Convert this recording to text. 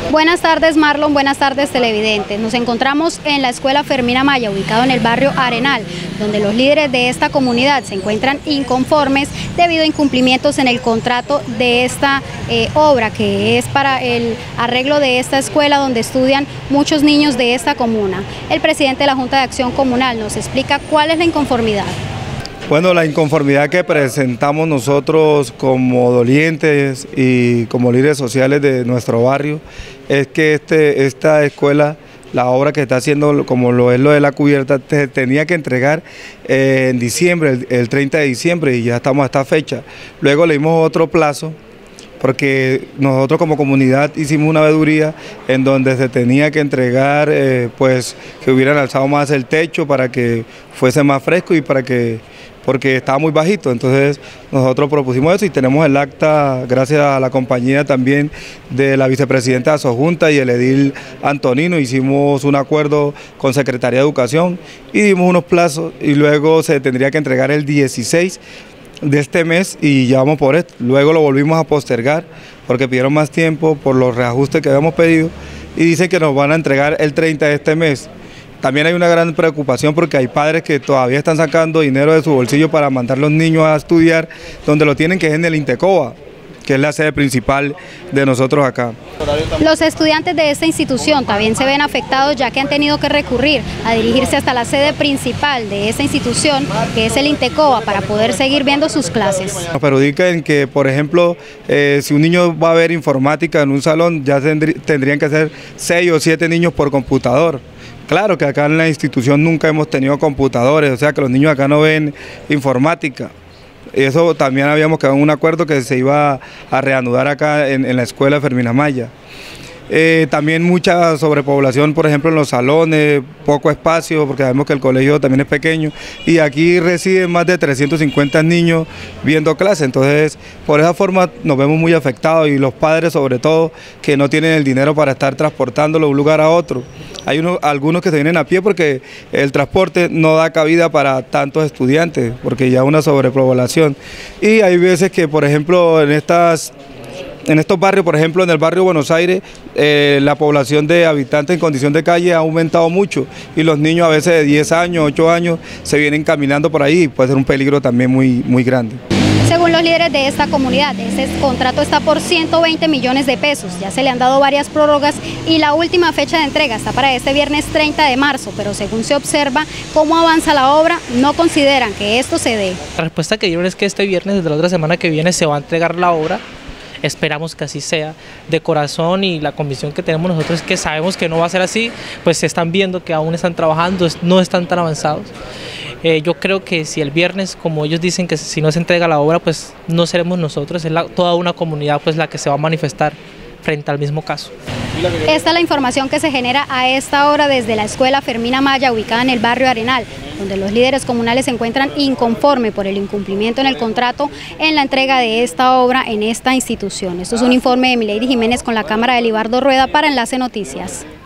Buenas tardes, Marlon, buenas tardes, televidentes. Nos encontramos en la escuela Fermín Amaya, ubicado en el barrio Arenal, donde los líderes de esta comunidad se encuentran inconformes debido a incumplimientos en el contrato de esta obra, que es para el arreglo de esta escuela donde estudian muchos niños de esta comuna. El presidente de la Junta de Acción Comunal nos explica cuál es la inconformidad. Bueno, la inconformidad que presentamos nosotros como dolientes y como líderes sociales de nuestro barrio es que esta escuela, la obra que está haciendo, como lo es lo de la cubierta, tenía que entregar en diciembre, el 30 de diciembre, y ya estamos a esta fecha. Luego le dimos otro plazo, porque nosotros como comunidad hicimos una veeduría en donde se tenía que entregar, pues que hubieran alzado más el techo para que fuese más fresco y porque estaba muy bajito. Entonces nosotros propusimos eso y tenemos el acta, gracias a la compañía también de la vicepresidenta de Sojunta y el edil Antonino. Hicimos un acuerdo con Secretaría de Educación y dimos unos plazos, y luego se tendría que entregar el 16 de este mes y ya vamos por esto. Luego lo volvimos a postergar porque pidieron más tiempo por los reajustes que habíamos pedido y dicen que nos van a entregar el 30 de este mes. También hay una gran preocupación porque hay padres que todavía están sacando dinero de su bolsillo para mandar a los niños a estudiar, donde lo tienen, que es en el Intecoba, que es la sede principal de nosotros acá. Los estudiantes de esta institución también se ven afectados, ya que han tenido que recurrir a dirigirse hasta la sede principal de esta institución, que es el Intecoba, para poder seguir viendo sus clases. Nos perjudica en que, por ejemplo, si un niño va a ver informática en un salón, ya tendrían que ser 6 o 7 niños por computador. Claro que acá en la institución nunca hemos tenido computadores, o sea que los niños acá no ven informática. Eso también habíamos quedado en un acuerdo que se iba a reanudar acá en la escuela Fermín Amaya. También mucha sobrepoblación, por ejemplo, en los salones, poco espacio, porque sabemos que el colegio también es pequeño, y aquí residen más de 350 niños viendo clases. Entonces, por esa forma nos vemos muy afectados, y los padres sobre todo, que no tienen el dinero para estar transportándolo de un lugar a otro. Hay algunos que se vienen a pie porque el transporte no da cabida para tantos estudiantes, porque ya hay una sobrepoblación. Y hay veces que, por ejemplo, en estos barrios, por ejemplo en el barrio Buenos Aires, la población de habitantes en condición de calle ha aumentado mucho, y los niños a veces de 10 años, 8 años se vienen caminando por ahí, y puede ser un peligro también muy grande. Según los líderes de esta comunidad, este contrato está por 120 millones de pesos, ya se le han dado varias prórrogas y la última fecha de entrega está para este viernes 30 de marzo, pero según se observa cómo avanza la obra, no consideran que esto se dé. La respuesta que dieron es que este viernes, desde la otra semana que viene, se va a entregar la obra. Esperamos que así sea de corazón, y la convicción que tenemos nosotros es que sabemos que no va a ser así, pues se están viendo que aún están trabajando, no están tan avanzados. Yo creo que si el viernes, como ellos dicen, que si no se entrega la obra, pues no seremos nosotros, es toda una comunidad pues la que se va a manifestar frente al mismo caso. Esta es la información que se genera a esta hora desde la escuela Fermín Amaya, ubicada en el barrio Arenal, donde los líderes comunales se encuentran inconformes por el incumplimiento en el contrato en la entrega de esta obra en esta institución. Esto es un informe de Milady Jiménez con la cámara de Libardo Rueda para Enlace Noticias.